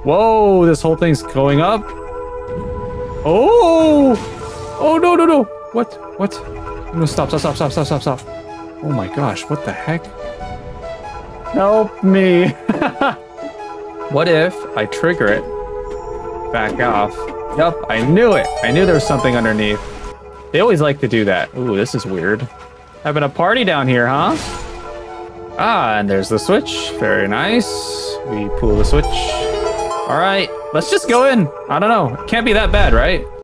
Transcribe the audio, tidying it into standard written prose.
Whoa, this whole thing's going up. Oh! Oh, no, no, no. What? What? No, stop, stop, stop, stop, stop, stop, stop. Oh my gosh, what the heck? Help me. What if I trigger it? Back off. Yup, I knew it. I knew there was something underneath. They always like to do that. Ooh, this is weird. Having a party down here, huh? Ah, and there's the switch. Very nice. We pull the switch. All right, let's just go in. I don't know. It can't be that bad, right?